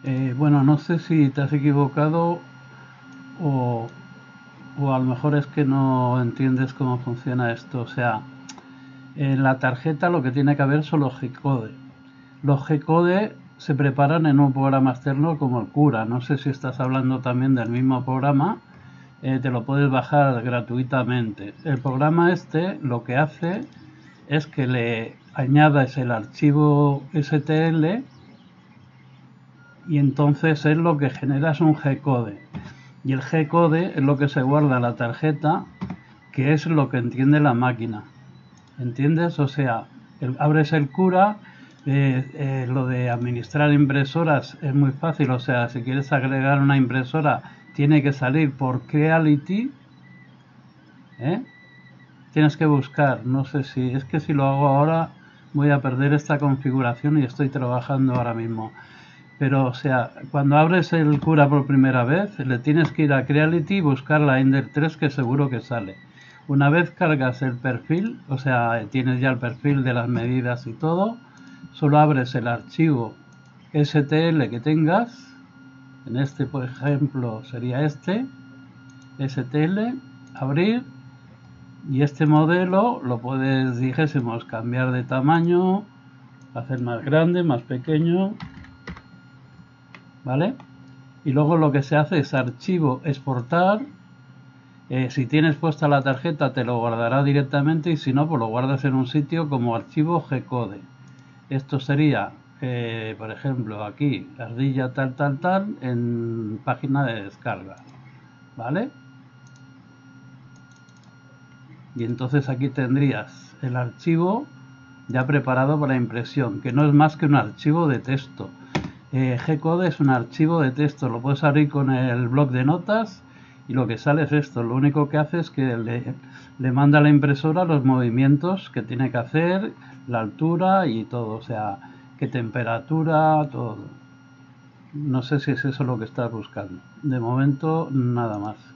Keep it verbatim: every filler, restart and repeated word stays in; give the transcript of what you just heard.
Eh, bueno, no sé si te has equivocado o, o a lo mejor es que no entiendes cómo funciona esto. O sea, en la tarjeta lo que tiene que haber son los G-code. Los G-code se preparan en un programa externo como el Cura. No sé si estás hablando también del mismo programa. Eh, te lo puedes bajar gratuitamente. El programa este lo que hace es que le añadas el archivo S T L y entonces es lo que genera es un G-code. Y el G-code es lo que se guarda en la tarjeta, que es lo que entiende la máquina. ¿Entiendes? O sea, el, abres el Cura, eh, eh, lo de administrar impresoras es muy fácil. O sea, si quieres agregar una impresora, tiene que salir por Creality. ¿eh? Tienes que buscar, no sé si, es que si lo hago ahora voy a perder esta configuración y estoy trabajando ahora mismo. Pero, o sea, cuando abres el Cura por primera vez, le tienes que ir a Creality y buscar la Ender tres que seguro que sale. Una vez cargas el perfil, o sea, tienes ya el perfil de las medidas y todo, solo abres el archivo S T L que tengas. En este, por ejemplo, sería este, S T L, abrir, y este modelo lo puedes, dijésemos, cambiar de tamaño, hacer más grande, más pequeño, ¿vale? Y luego lo que se hace es archivo, exportar. Eh, si tienes puesta la tarjeta te lo guardará directamente y si no, pues lo guardas en un sitio como archivo G-code. Esto sería, eh, por ejemplo, aquí, ardilla tal, tal, tal, en página de descarga, ¿vale? Y entonces aquí tendrías el archivo ya preparado para impresión, que no es más que un archivo de texto. Eh, G-code es un archivo de texto, lo puedes abrir con el bloc de notas y lo que sale es esto. Lo único que hace es que le, le manda a la impresora los movimientos que tiene que hacer, la altura y todo, o sea, qué temperatura, todo. No sé si es eso lo que estás buscando. De momento, nada más.